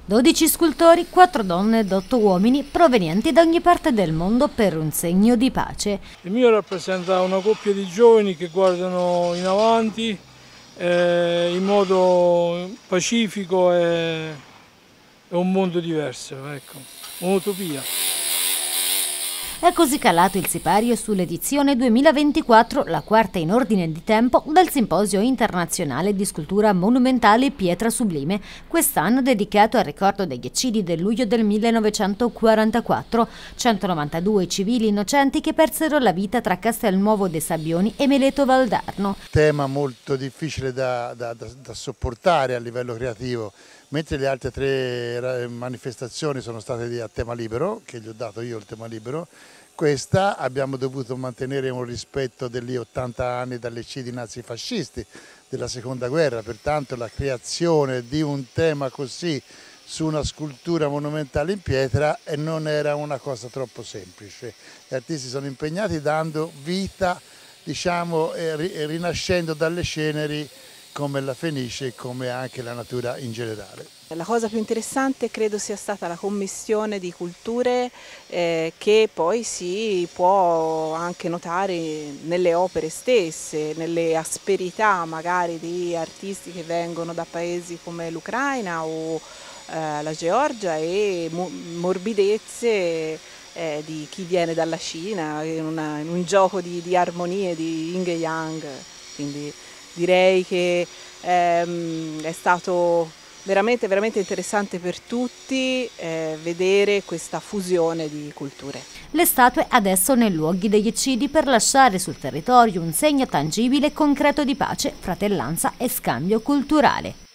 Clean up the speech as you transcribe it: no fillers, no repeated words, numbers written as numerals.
12 scultori, 4 donne ed 8 uomini provenienti da ogni parte del mondo per un segno di pace. Il mio rappresenta una coppia di giovani che guardano in avanti in modo pacifico e un mondo diverso, ecco, un'utopia. È così calato il sipario sull'edizione 2024, la quarta in ordine di tempo, del Simposio Internazionale di Scultura Monumentale Pietra Sublime, quest'anno dedicato al ricordo degli eccidi del luglio del 1944, 192 civili innocenti che persero la vita tra Castelnuovo dei Sabbioni e Meleto Valdarno. Tema molto difficile da sopportare a livello creativo, mentre le altre 3 manifestazioni sono state a tema libero, che gli ho dato io il tema libero. Questa abbiamo dovuto mantenere un rispetto degli 80 anni dagli eccidi nazifascisti della seconda guerra, pertanto la creazione di un tema così su una scultura monumentale in pietra non era una cosa troppo semplice. Gli artisti sono impegnati dando vita, diciamo, rinascendo dalle ceneri come la Fenice e come anche la natura in generale. La cosa più interessante credo sia stata la commistione di culture che poi si può anche notare nelle opere stesse, nelle asperità magari di artisti che vengono da paesi come l'Ucraina o la Georgia e morbidezze di chi viene dalla Cina, in un gioco di armonie di yin e yang. Quindi direi che è stato veramente interessante per tutti vedere questa fusione di culture. Le statue adesso nei luoghi degli eccidi per lasciare sul territorio un segno tangibile e concreto di pace, fratellanza e scambio culturale.